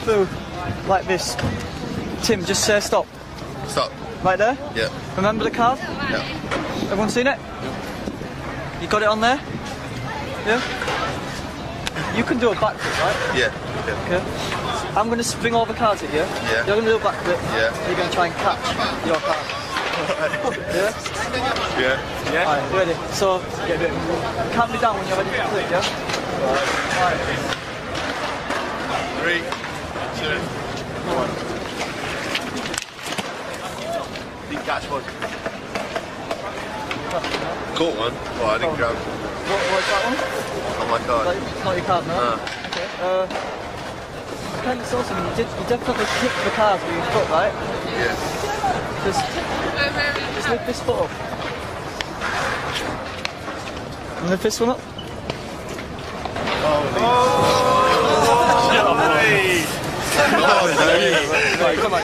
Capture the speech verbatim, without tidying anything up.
through like this, Tim, just say stop. Stop. Right there? Yeah. Remember the card? Yeah. Everyone seen it? You got it on there? Yeah? You can do a backflip, right? Yeah. Yeah. Okay. I'm going to swing all the cards at you. Yeah. You're going to do a backflip. Yeah. You're going to try and catch your card. Yeah? Yeah. Yeah. Alright, ready. So, count me down when you're ready to flip, yeah? Alright. Three, two, one. Didn't catch one. Caught one? Oh, I didn't Oh. grab. What, what's that one? Oh my god. Like, it's not your card, no? Uh. Okay. Uh, I can't saw something. You, did, you definitely kicked the cards with your foot, right? Yeah. Just, just lift this foot up. And lift this one up. Oh, oh, Right, come on.